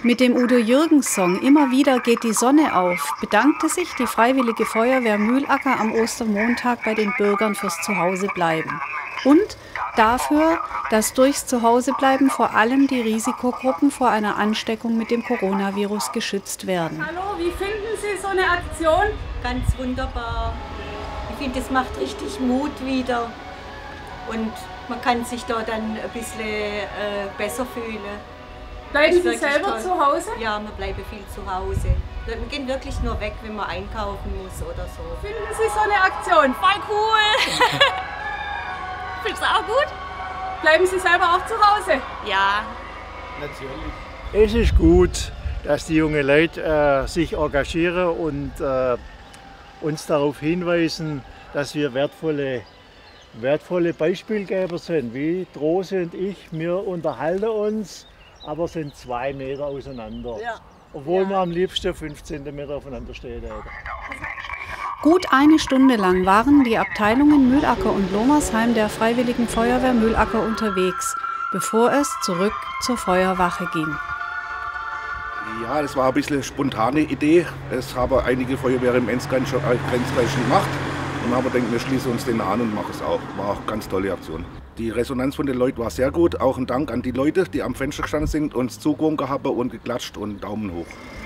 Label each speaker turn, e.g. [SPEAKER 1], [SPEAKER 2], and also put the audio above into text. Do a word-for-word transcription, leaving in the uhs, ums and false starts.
[SPEAKER 1] Mit dem Udo-Jürgens-Song "Immer wieder geht die Sonne auf" bedankte sich die Freiwillige Feuerwehr Mühlacker am Ostermontag bei den Bürgern fürs Zuhausebleiben. Und dafür, dass durchs Zuhausebleiben vor allem die Risikogruppen vor einer Ansteckung mit dem Coronavirus geschützt werden.
[SPEAKER 2] Hallo, wie finden Sie so eine Aktion?
[SPEAKER 3] Ganz wunderbar. Ich finde, es macht richtig Mut wieder. Und man kann sich da dann ein bisschen äh, besser fühlen.
[SPEAKER 2] Bleiben Sie selber
[SPEAKER 3] toll.
[SPEAKER 2] zu Hause?
[SPEAKER 3] Ja, wir bleiben viel zu Hause. Wir gehen wirklich nur weg, wenn man einkaufen muss oder so.
[SPEAKER 2] Finden Sie so eine Aktion?
[SPEAKER 4] Voll cool! Findest du auch gut?
[SPEAKER 2] Bleiben Sie selber auch zu Hause?
[SPEAKER 4] Ja.
[SPEAKER 5] Natürlich. Es ist gut, dass die jungen Leute äh, sich engagieren und äh, uns darauf hinweisen, dass wir wertvolle, wertvolle Beispielgeber sind. Wie Rose und ich, wir unterhalten uns, aber sind zwei Meter auseinander. Ja. Obwohl ja. wir am liebsten fünf Zentimeter aufeinander stehen.
[SPEAKER 1] Gut eine Stunde lang waren die Abteilungen Mühlacker und Lomersheim der Freiwilligen Feuerwehr Mühlacker unterwegs, bevor es zurück zur Feuerwache ging.
[SPEAKER 6] Ja, das war ein bisschen eine spontane Idee. Das haben einige Feuerwehren im Grenzkreis schon gemacht. Und haben gedacht, wir schließen uns den an und machen es auch. War auch eine ganz tolle Aktion. Die Resonanz von den Leuten war sehr gut. Auch ein Dank an die Leute, die am Fenster gestanden sind, uns zugewunken haben und geklatscht und Daumen hoch.